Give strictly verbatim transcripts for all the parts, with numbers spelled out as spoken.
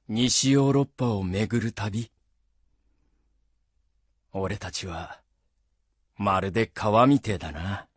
西ヨーロッパを巡る旅。俺たちは、まるで川みてえだな。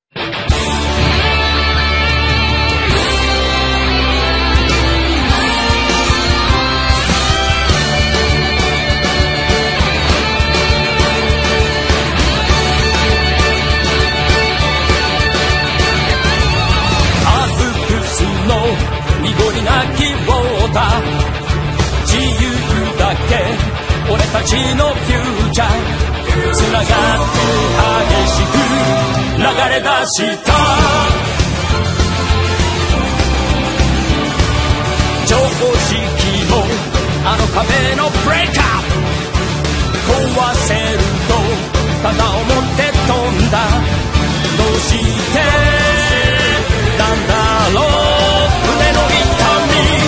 アルプスの濁りなきウォーター、自由だけ俺たちのフューチャー、つながって激しく流れ出した常識のあの壁のブレイクアップ、壊せるとただ思って飛んだ。どうしてなんだろう、胸の痛み、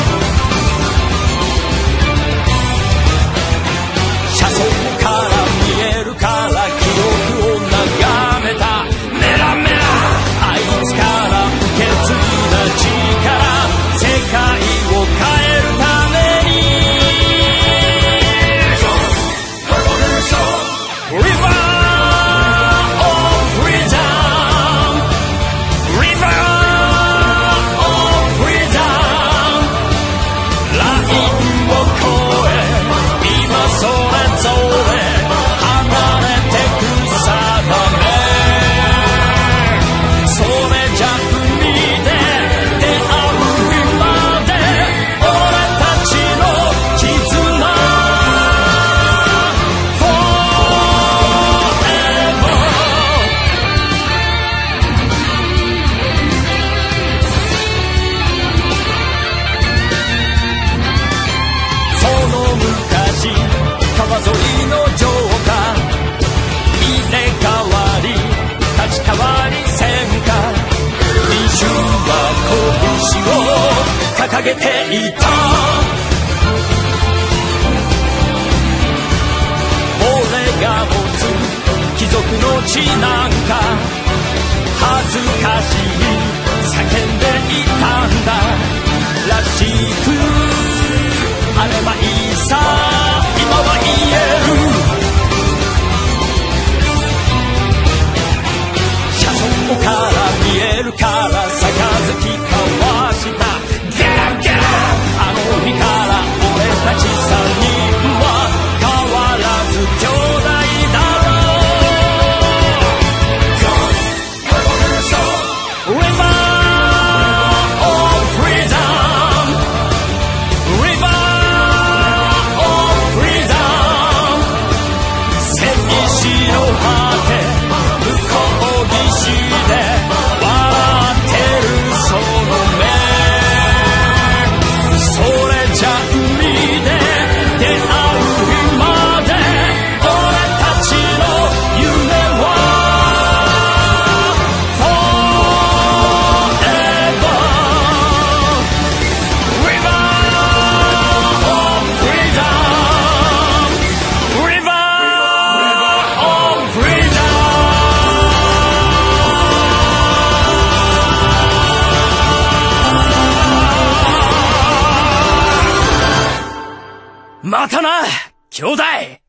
車窓から見えるから記憶を眺めた。メラメラあいつから受け継いだ力、世界を変えるために River of Freedom River of Freedom ラインを越え今それぞれ離れてく定め、それじゃ海で出会う今で俺たちの絆 Forever。 その昔川沿いの城下入れ替わり立ち替わり戦火、民衆は拳を掲げていた。俺が持つ貴族の血なんか恥ずかしい叫んでいたんだらしく、あればいいさ今は言える。車窓から見えるから杯交わしたゲラゲラ、あの日から俺たち三人は変わらず兄弟だろう。 River of Freedom River of Freedom 戦意の果て向こう岸で笑ってるその目、それじゃ海で出会う今で俺たちの夢は Forever River of Freedom River of Freedom。またな兄弟。